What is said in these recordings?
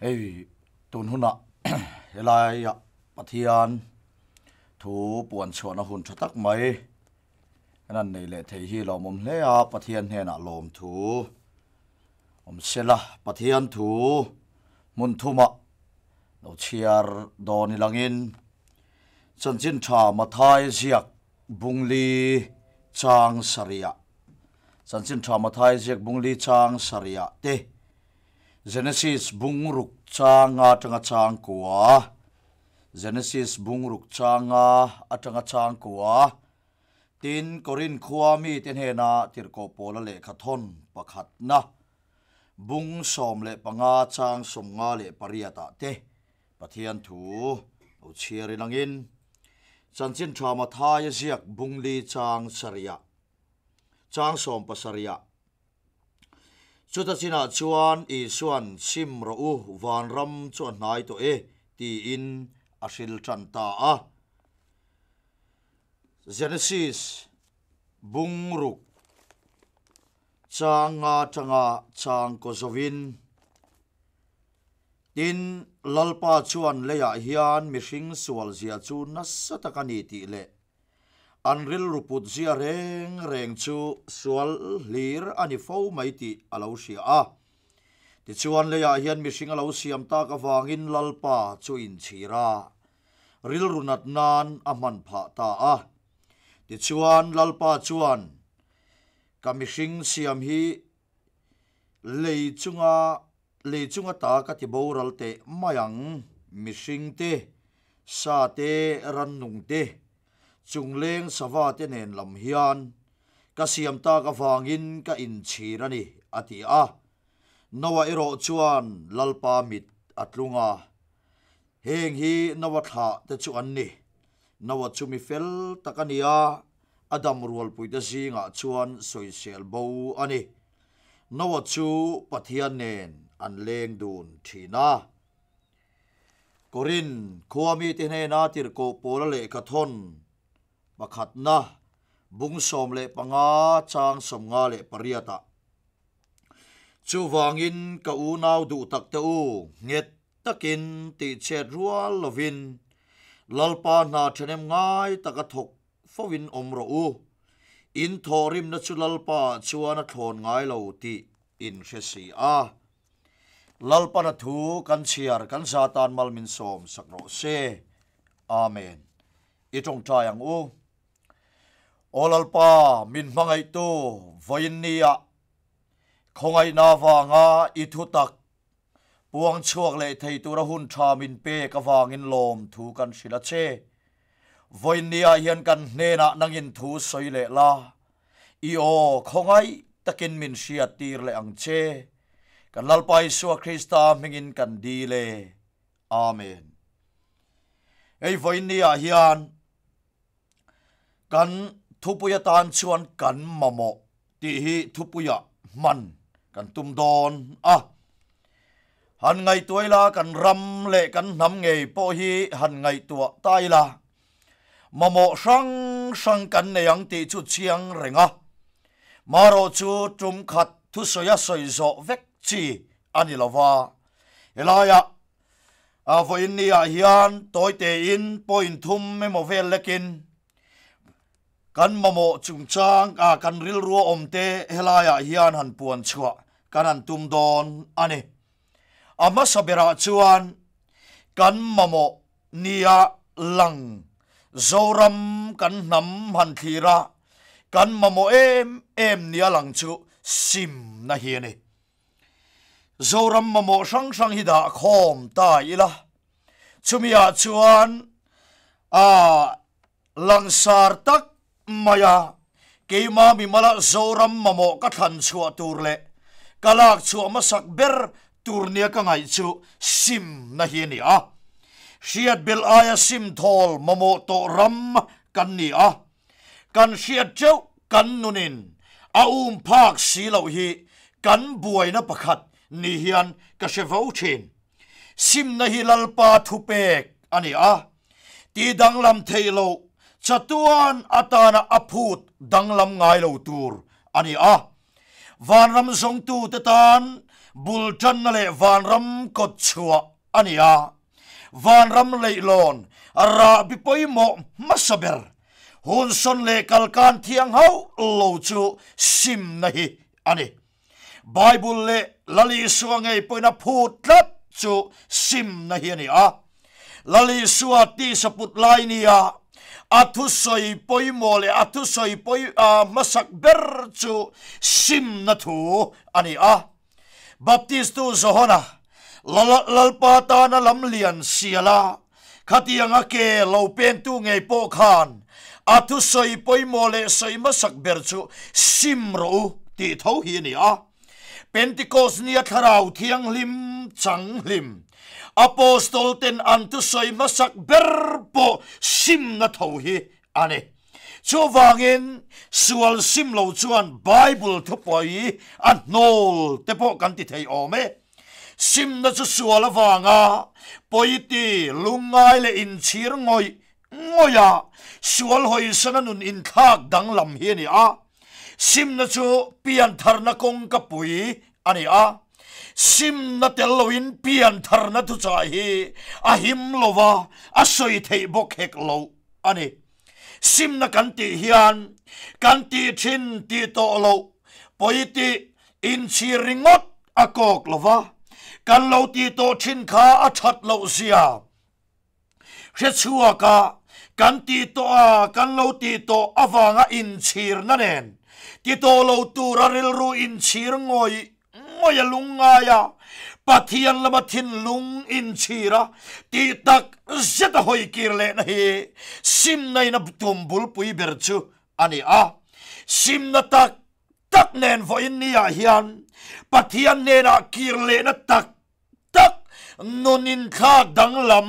Hey, tun huna helai ya pathian thu puan chona hun thatak mai nan nei le thei hi lo mom hle a pathian he na lom thu sela pathian thu mun thuma no chiar doni langin chanchin tha mathai ziak bungli chang saria chanchin tha mathai ziak bungli chang saria te Genesis bungruk changa atanga chang kwa Genesis bungruk changa atanga chang kwa tin korin khuami ten hena tirko pola le khathon pakhat na bung som le panga chang somnga le pariata te pathian thu o chiari langin chanchin thama thaya ziak bungli chang saria chang som pasaria chuta china chuan I suan sim ro u van ram chuan nai to e ti in asil chanta a Genesis bungruk changa chang kozovin tin lalpa chuan leya hian mihring sual zia chu nasatakani ti le anril ruput zia reng chu sual hlir ani fo mai ti alo sia a ti chuan leya hian mihring alo siam ta ka wangin lalpa chu in chira ril runat nan aman pha ta a ti chuan lalpa chuan ka mihring siam hi leichunga ta ka ti boral te mayang mihring te sa te rannung te chungleng sawa te nen lam hian ka siam ta ka wangin ka in chirani ati a nawa ero chuan lalpa mit atlunga heng hi nawa tha te chu anni nawa chumi fel takania adam rual puida zinga chuan soisel bo ani nawa chu pathian nen an leng dun thina korin khuami te ne na tir ko pola le kathon pakhat na bung som le panga chang somnga le pariata chu wangin ka u nau du tak te u nget takin ti chet rual lovin lalpa na thenem ngai taka thok fowin omro u in thorim na chu lalpa chuana thon ngai lo ti in resi a lalpa na thu kan chiar kan satan malmin som sakro se amen itong tayang u olalpa min mangai to voinia khongai na wanga ithutak puang chuak le thei tura hun tha min pe ka wangin lom thu kan sila che voinia hian kan hena nangin thu soile la I o khongai takin min sia tir le ang che kan lalpai suwa Krista mingin kan di le amen ei voinia hian kan thupuya tan chuan kan mamo ti hi thupuya man kan tum don a han ngai toila kan ram le kan nam ngei po hi han ngai tua taila mamo sang kan neyang ti chu chiang renga maro chu tum khat thu soya soizo vek chi ani lova elaya a voinia hian toite in point thum memo vel lekin kan mamo chungchang kan ril ruo omte helaya hian han puan chua kan an tum don ani ama sabera chuan kan mamo nia lang zoram kan nam han thira kan mamo em nia lang chu sim na hiani zoram mamo sang hida khom ta ila chumia chuan langsar tak maya keima mi mala zoram mamo ka than chua turle kalak chu masak ber turnia ka ngai chu sim na hiani a shiat bil aya sim thol mamo to ram kan ni a kan shiat cheu kan nunin phak silo hi kan buai na pakhat ni hian ka shevau thin sim na hi lalpa thupek ani a ti danglam theilo chatuan atana aphut danglam ngai lo tur ani a vanram zong tu te tan bultan na le van ram kot chua ania van ram leilon ara bipoi mo masaber hun son le kalkan thiang hau lo chu sim nahi ani bible le lali suangai poina phutlat chu sim nahi ani a lali suati saput lai nia athu soi poi mole athu soi poi masak ber chu sim na thu ani a baptist tu zohona lalpa ta na lam lian siala khatianga ke lo pen tu ngei po khan athu soi poi mole soi masak ber chu sim ro ti tho hi ni a pentecost nia tharau thiang lim chang lim apostol ten antu soi masak berpo sim na tho hi ane chu wangin sual sim lo chuan bible thu poi an nol te po kan ti thei ome sim na chu sual wanga poiti lungai le in chir ngoi ngoya sual hoi sananun in thak dang lam hi ni a sim na chu pian tharna kong ka pui ani a sim na teloin pian tharna tu cha hi a him lova a soi thei bok hek lo ani sim na kan ti hian kan ti thin ti to lo poiti in chiringot a kok lova kan lo ti to thin kha a that lo sia he chua ka kan ti to a kan lo ti to awanga in chir na nen ti to lo tu raril ru in chir ngoi ngoya lungaya pathian lama thin lung in chira ti tak zeta hoi kirle na hi sim nai na tumbul pui berchu ani a sim na tak nen vo in nia hian pathian ne na kirle na tak nun in khak dang lam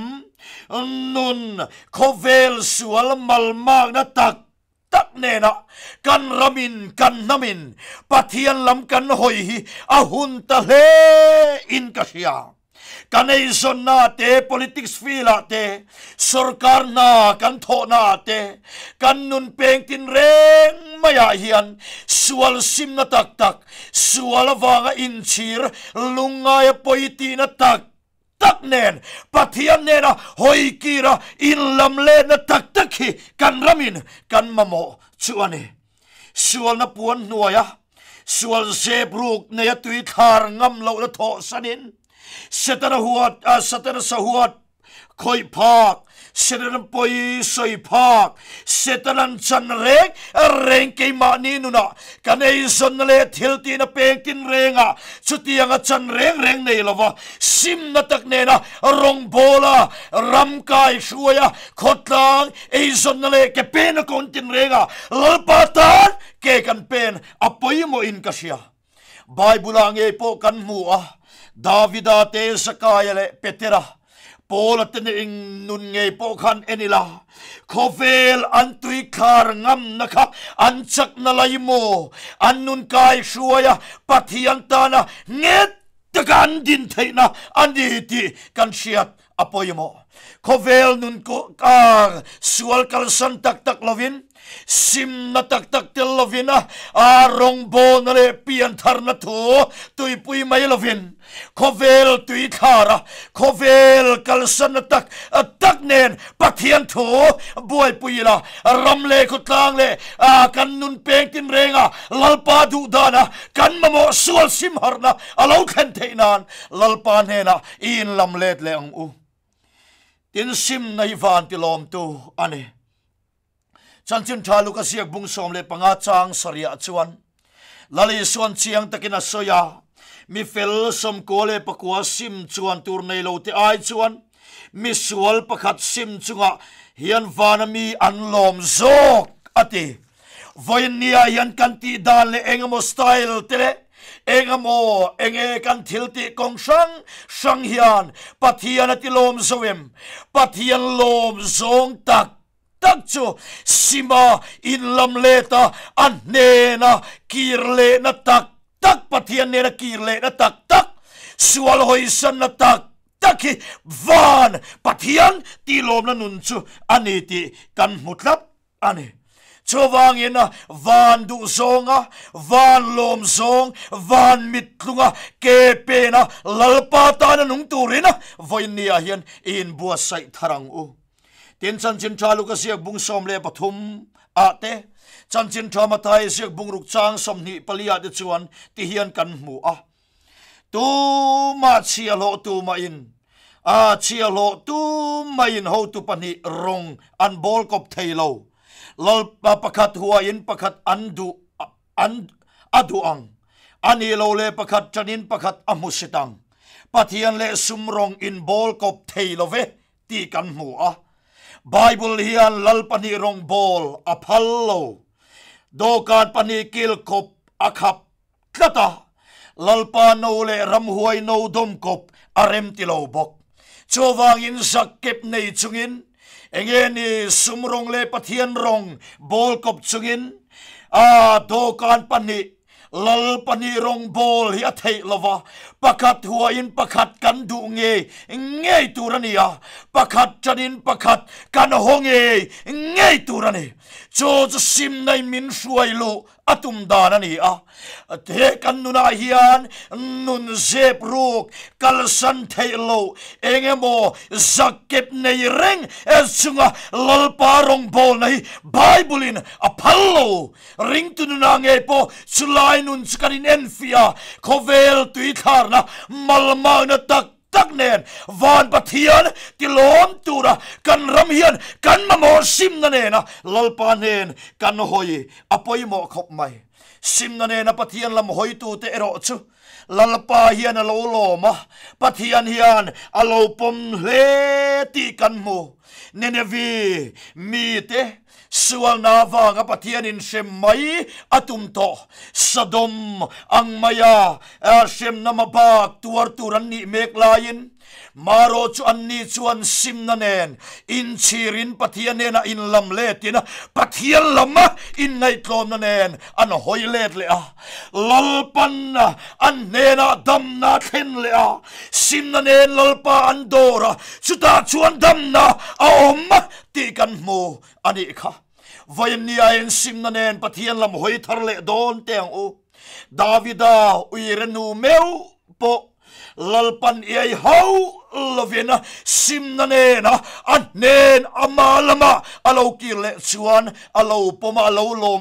nun khovel sual malmak na tak nena kan ramin kan namin pathian lam kan hoi hi ahun ta he in kasia kanei son na te politics fila te sarkar na kan tho na te kan nun peng tin reng maya hian sual sim na tak sual wanga in chir lungai poiti na tak nen pathian nena hoi kira in lam le na tak hi kan ramin kan mamo chuane sual na puan nuaya sual zebruk ne ya tui thar ngam lo na tho sanin setara sahuat khoi phak setan poi soi phak setan chan reng ke ma ni nu na kanei son le thil ti na peng tin renga chutianga chan reng nei lova sim na tak ne na rong bola ram kai shuya khotlang ei son le ke pen kon tin renga lalpatan ke kan pen apoi mo in kasia bible ange po kan mu a davida te sakaya le petera Paul at ing nun ngay po kan enila khovel antui khar ngam naka anchak nalay mo annun kai shuaya pathian tana nget takan din thay na anditi kan siyat apoy mo khovel nun ko kar sual kalsan tak lovin sim na tak tel lovina arong bo na le pian thar na thu tui pui mai lovin khovel tui khara khovel kalsan tak nen pathian thu boy pui la ram le khutlang le kan nun peng tin renga lalpa du dana kan mamo sual sim harna alo khan theinan lalpa hena in lam let le ang u tin sim nai van ti lom tu ane chanchin thalu ka siak bung som le panga chang saria chuan lali suan chiang takina soya mi fel som kole pakwa sim chuan tur nei lo te ai chuan mi sual pakhat sim chunga hian vanami anlom zok ati voinia hian kanti dan le engamo style tele engamo enge kan thilti kong sang hian pathian atilom zoem pathian lom zong tak chu sima in lam leta an nena kirle na tak pathian nena kirle na tak sual hoisan na tak hi van pathian tilom na nun chu aniti kan mutlap ane cho wangin van du zonga van lom zong van mitlunga ke pena lalpa ta na nung turina voinia hian in bua sai tharang u tin chan chin thalu ka siak bung som le pathum ate chan chin thama thai siak bung ruk chang som ni palia de chuan ti hian kan mu a tu ma chialo tu ma in chialo tu ma in ho tu pani rong an bol kop thailo lal pakhat huwa in pakhat adu ang ani lo le pakhat chanin pakhat amusitang pathian le sumrong in bol kop theilove ti kan mu a Bible hian lal pani rong bol aphallo dokan pani kil kop akhap tlata lalpa no le ram huai no dom kop arem tilo bok chowangin zakep nei chungin engeni sumrong le pathian rong bol kop chungin dokan pani lal pani rong bol hi athei lova pakhat huain pakhat kan du nge turania pakhat chanin pakhat kan honge nge turani cho sim nai min suailu atum danani the kan nuna hian nun zep ruk kalsan theilo engemo zakep nei reng chunga lalpa rong bol nei bible in aphallo ring tununa nge po sulai nun chkanin enfia khovel tuithar na malma na tak nen van pathian tilom tura kan ram hian kan mamo sim na nena lalpa nen kan hoi apoi mo khop mai sim na nena pathian lam hoi tu te ero chu lalpa hian alo loma pathian hian alo pom le ti kan mo nenevi mi te sual na wanga pathian in sem mai atum to sadom ang maya sem namabak turan ni mek lain maro chu anni chuan sim na nen in chirin pathian nena in lam letina pathian lama in ngai tlom na nen an hoilet le lalpan an nena dam na khen le sim na nen lalpa andora chuta chuan dam na om ti kan mo ani kha vaynia en sim na nen pathian lam hoi thar le don teng u davida uirenu meu po lalpan ei hau lovena sim na nena an nen amalama alo kirle chuan alo poma alo lom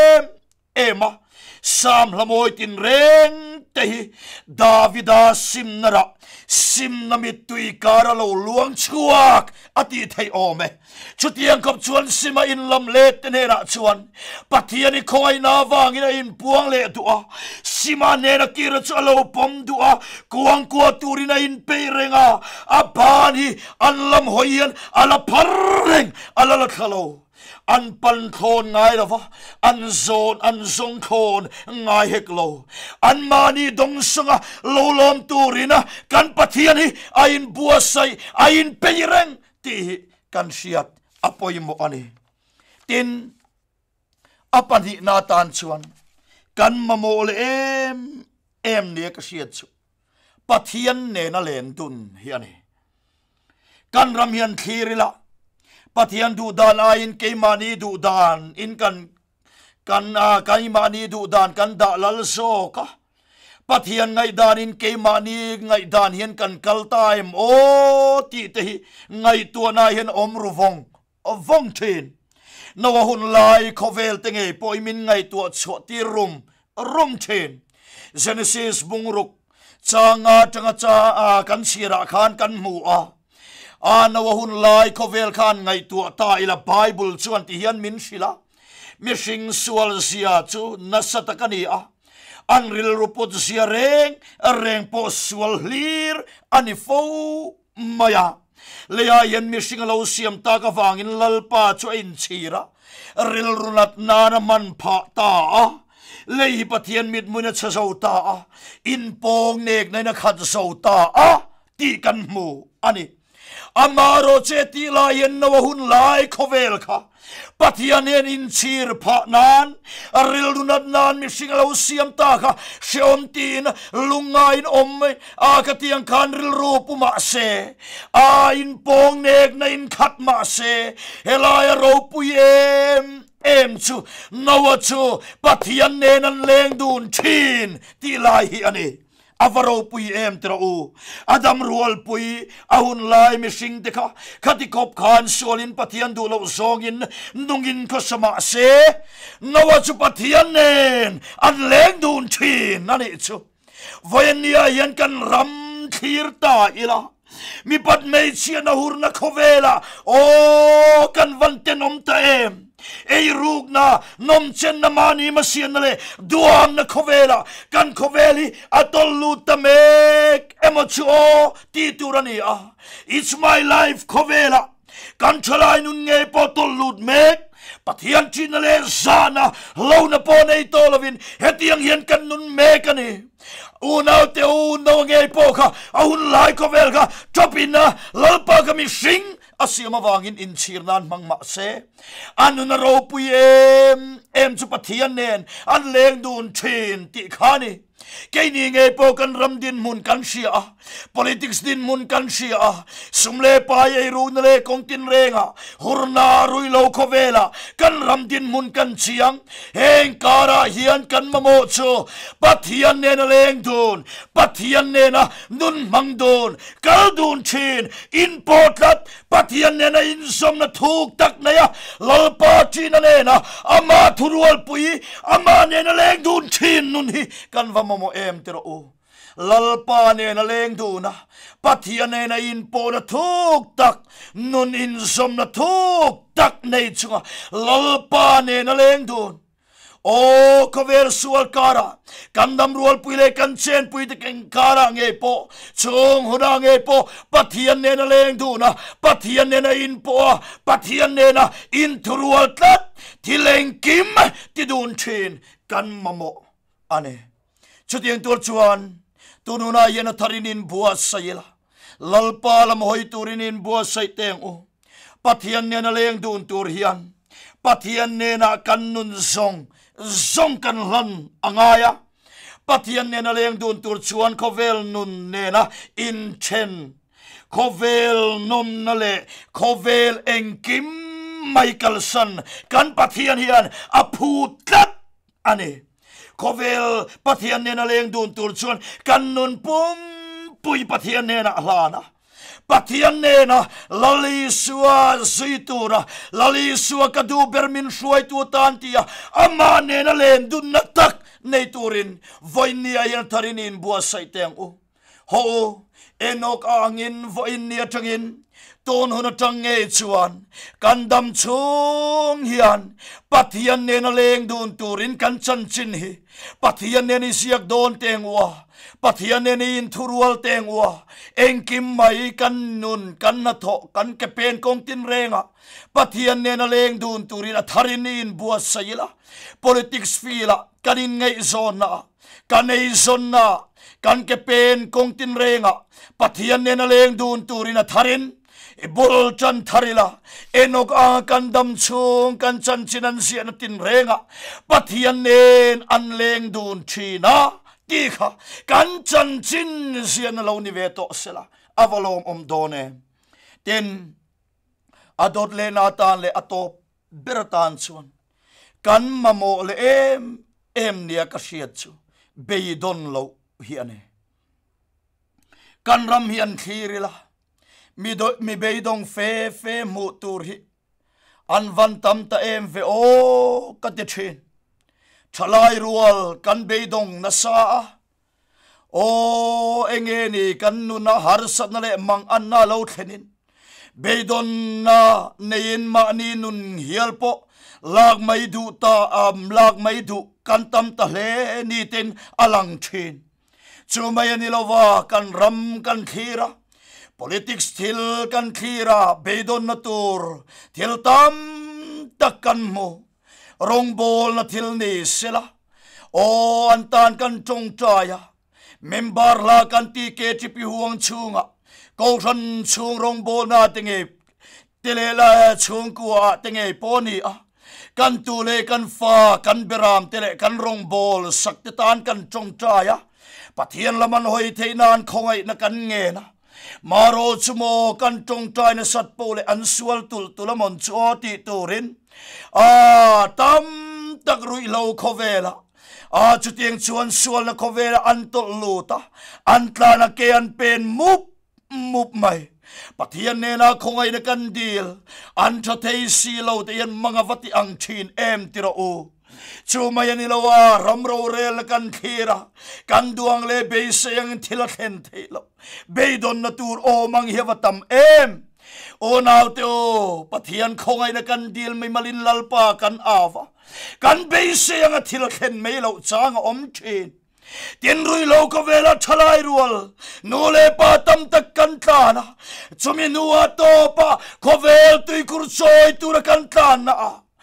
ema sam lamoi tin reng tehi davida sim nara sim namit tui kara lo luang chuak ati thei ome chutiang kop chuan sima in lam le tenera chuan pathiani khoi na wangina in puang le tua sima nena kira chu alo pom dua kuang kwa turina in peirenga apani anlam hoian ala parreng ala la khalo an pan khon ngai lova an zong khon ngai heklo an mani dong sanga lolom turina kan pathiani ain buasai ain peireng ti kan siat apoi mo ani tin apani na tan chuan kan mamol em ne ka siat chu pathian ne na len tun hiani kan ram hian thirila pathian du dan ain ke mani du dan in kan kai mani du dan kan da lal so ka pathian ngai dan in ke mani ngai dan hian kan kal time o ti te ngai tu na hian om ru vong thin no hun lai khovel te nge poimin ngai tu cho ti rum thin genesis bungruk changa cha kan sira khan kan mu nawa hun lai khovel khan ngai tu ta ila bible chuan ti hian min sila mishing sual sia chu nasatakani anril rupot sia reng po sual hlir ani fo maya leya yen mishing lo siam ta ka wangin lalpa chu in chira ril runat nana man pha ta lei pathian mit muna chaso ta in pong nek na khat so ta ti kan mu ani amaro cheti la yen no hun lai khovel kha pathian in chir pha nan ril runat nan mi singalo siam ta kha seom tin lungain om ka tiang khan ril ro puma se in pong nek na in khat ma se helai ro puyem em chu nawa chu pathian nen an leng dun thin ti lai hi ani avaro pui em tro u adam rual pui ahun lai mi sing te kha khati kop khan solin pathian du lo zongin nungin ko sama se nawa chu pathian nen an leng dun thin ani chu voyania yan kan ram khir ta ila mi pat mei chia na hur na khovela o kan vante nom ta em ei ruk na nom chen na mani ma sian le duam na khovela kan khoveli atol lu ta mek emocho ti turani a it's my life khovela kan chalai nun nge potol lut mek pathian chin le sana lo na po nei tolovin hetiang hian kan nun mek ani unau te unau nge po kha ahun lai khovel kha chopina lalpa ka mi sing asiama wangin in chirnan mangma se anu na ro pui em chu pathian nen an leng dun thin ti khani ke ni nge po kan ram din mun kan sia politics din mun kan sia sumle pa ye ru na le kong tin renga hurna rui lo khovela kan ram din mun kan chiang heng kara hian kan mamo chu pathian nen leng dun pathian nen nun mang dun kal dun thin in potlat pathian nen in som na thuk tak na ya lalpa chin na na ama thurual pui ama nen leng dun thin nun hi kan va mo em tero u lalpa ne na leng du na pathian ne na in po na thuk tak nun in som na thuk tak nei chunga lalpa ne na leng dun o kover sual kara kandam rual puile kan chen pui te ken kara nge po chung huna nge po pathian ne na leng du na pathian ne na in po pathian ne na in thurual tat thileng kim ti dun thin kan mamo ane chutiang tur chuan tununa yena tharinin bua sayela lalpa lam hoi turinin bua sai teng u pathian ne na leng dun tur hian pathian ne na kan nun zong kan lan angaya pathian ne na leng dun tur chuan khovel nun ne na in chen khovel nom na le khovel engkim michael san kan pathian hian aphutat ani khovel pathian ne na leng dun tur chuan kan nun pum pui pathian ne na hlana pathian ne na lali suwa zuitura lali suwa kadu bermin shuai tu tantia ama ne na len dun na tak nei turin voinia yan tarinin bua sai teng u ho enok angin voinia tangin ton hona tange chuan kandam chung hian pathian ne na leng dun turin kan chan chin hi pathian ne ni siak don tengwa pathian ne ni in thurual tengwa engkim mai kan nun kan na tho kan ke pen kong tin renga pathian ne na leng dun turin a tharin in bua saila politics fila kanin ngai zona kanei zona kan ke pen kong tin renga pathian ne na leng dun turin a tharin bol chan tharila enok a kandam chung kan chan chinan sian tin renga pathian nen an leng dun thina ti kha kan chan chin sian lo ni ve to sela avalom done ten adot le na tan le atop beratan chuan kan mamo le em nia ka siat chu beidon lo hi ane kan ram hian khirila mi beidong fe mu tur hi an van tam ta em ve o ka te thin thalai rual kan beidong na sa o enge ni kan nu na har sat na le mang an na lo thenin beidon na nein ma ni nun hial po lag mai du ta lag mai du kan tam ta hle ni ten alang thin chu mai ani lova kan ram kan khira politics til kan khira beidon na tur til tam takkan mo rong bol na til ni sela o antan kan chong chaya member la kan ti ke chipi huang chunga ko ran chung rong bol na tinge telela chung kwa tinge poni a kan tu le kan fa kan beram tele kan rong bol sakte tan kan chong chaya pathian laman hoi theinan khongai na kan nge na maro chumo kan tong tai na sat pole an sual tul tulamon chu ti turin tam tak rui lo khovela chu tiang chuan sual na khovela an to luta an tla na ke an pen mup mai pathian ne na khongai na kan dil an tha thei si lo te yan manga vati ang thin em tiro u chu mai ani lo wa ram ro rel kan khira kan duang le be sayang thila khen thelo be don na tur o mang hewatam em o naw te o pathian khongai na kan dil mai malin lalpa kan awa kan be sayang thila khen mai lo chang om thin tiền rui lâu có về là chalai rual nô lê pa tam tak kan tana chumi nuwa to pa có về tui kur choi tu ra kan tana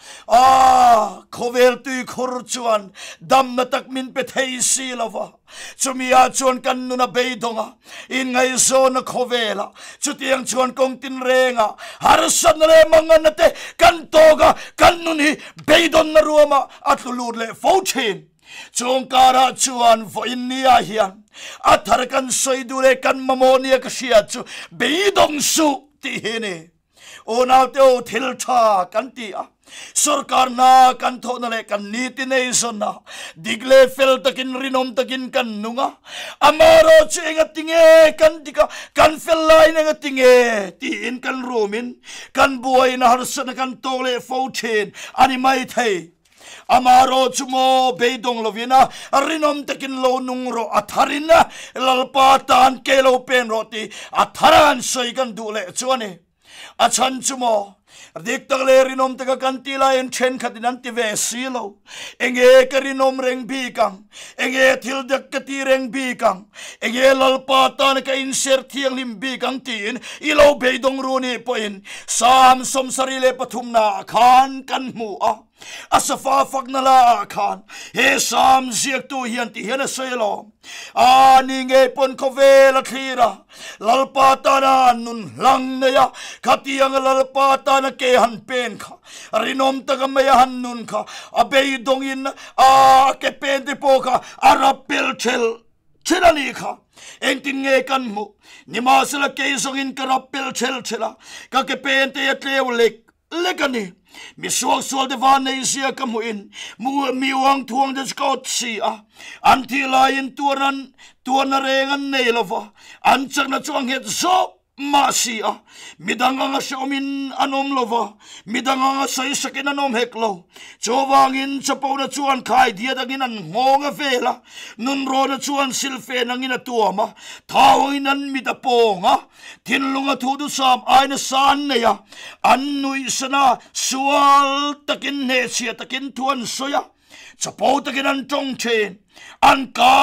có về tui kur chuan dam na tak min pe thei si lova chumi a chuan kan nu na be donga in ngai zo na có về la chu tiang chuan kong tin renga har san le mangan na te kan toga kan nu ni be don na ruama atulur le fo chin chung kara chuan vo innia hian athar kan soidure kan mamonia ka sia chu beidong su ti hene onaw te o thil tha kan ti a sarkar na kan thona le kan niti nation na digle fel takin rinom takin kan nunga amaro chenga tinge kan dika kan fel lai na tinge ti in kan romin kan buai na harsan kan tole fo chen ani mai thai amaro chumo beidong lovina rinom takin lo nungro atharina lalpa tan kelo pen roti atharan soi kan dule chuani achan chumo dik takle rinom taka kantila en chen khatinan ti ve silo enge karinom reng bi kang enge thil dak kati reng bi kang enge lalpa tan ka inser thiang lim bi kang tin ilo beidong runi poin sam som sarile pathumna khan kan mu a asafa faknala khan he sam ziak tu hian ti hian selo ani nge pon khove la thira lalpa tana nun lang ne ya khatiang lalpa tana ke han pen kha rinom tagamaya han nun kha abei dongin a ke pen de poka arapel chel chelani kha engtin nge kan mu nimasala ke songin karapel chel chela ka ke pen te atlewlek lekani mi suak sual de van nei sia kamuin mu mi wang thuang de scott si a until I in tuan rengan nei lova an chakna chuang het zo masia midanga shomin anom lova midanga sai sakin anom heklo chowangin chapona chuan khai dia dagin an ngonga vela nun roda chuan silfe nangina tuama thawin midaponga tinlunga thudu sam aina san neya annui sana sual takin ne sia takin tuan soya chapo takin an tongchen an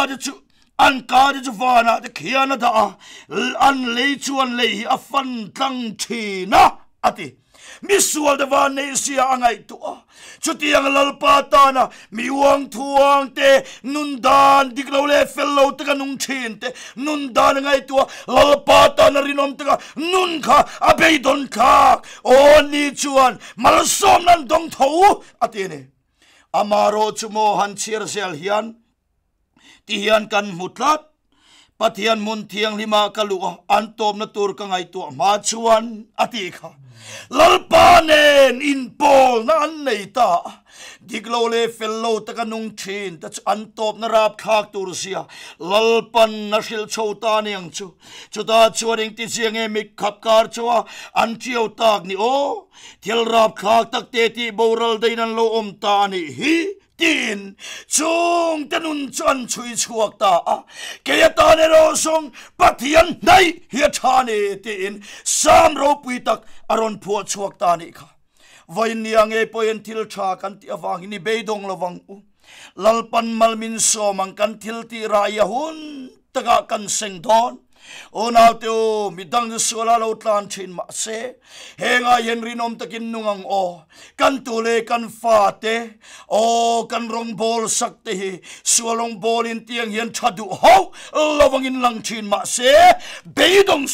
ka de vana de khiana da an lei chuan lei a fan tlang thina ati misual de van nei sia angai tu chutiang lalpa tana miwang thuang te nundan diklo le fellow ta nung thin te nundan ngai tu lalpa tana rinom ta nun kha abei don kha oni chuan malsom nan dong tho ati ne amaro chumo han chir sel hian tihian kan mutlat pathian mun thiang lima kalua antom na tur ka ngai tu ma chuan ati kha lalpanen in pol na an nei ta diglo le fello ta kanung thin ta antop na rap khak tur sia lalpan na sil chota niang chu ta chuaring ti chiang e mik khap kar chwa an chiau tak ni o thil rap khak tak te ti boral deinan lo om ta ni hi tin chung tanun chan chui chuak ta ke ta ne ro song pathian dai hi thane tin sam ro pui tak aron phu chuak ta ni kha voin niang e poin thil tha kan ti awang ni beidong lawang u lalpan malmin so mang kan thil ti ra ya hun taka kan seng don onaw teo midang suala lo tlan chin ma se henga henry nom takin nungang o kan tule kan fate o kan rong bol sakte hi sualong bol in tiang hian thadu ho lawangin lang chin ma se beidong su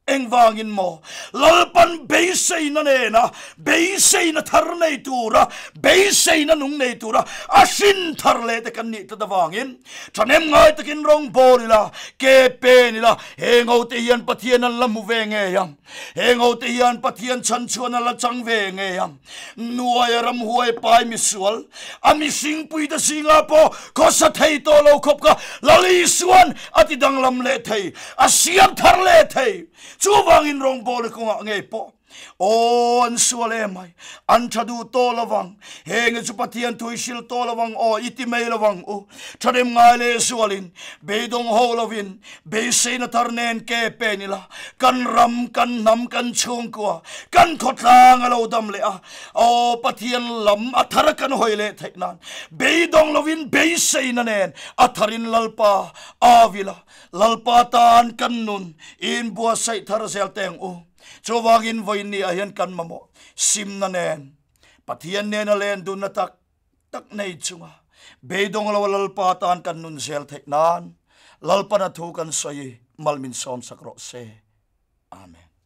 eng wangin mo lalpan beisei na ne na beisei na thar nei tura beisei na nung nei tura asin thar le te kan ni ta wangin thanem ngai takin rong bolila ke pe ni la hengo te hian pathian an lamu ve nge yam hengo te hian pathian chan chuan la chang ve nge yam nuai ram huai pai mi sual ami sing pui da singa po ko sa thei to lo khop ka lali suan ati dang lam le thei asiam thar le thei chu wangin rong bol ko nge po o an suale mai an thadu to lawang henge chu pathian thuisil to lawang o iti mei lawang o thadem ngai le sualin beidong ho lovin be sein tarnen ke penila kan ram kan nam kan chung ko kan khotlang alo dam le a o pathian lam athar kan hoile theknan beidong lovin be sein nen atharin lalpa avila lalpa tan kan nun in bua sai thar sel teng o chowagin voin ni ahian kan mamo sim na nen pathian nen alen dun na tak nei chunga beidong lalpa tan kan nun sel theknan lalpa na thu kan soi malmin som sakro se amen.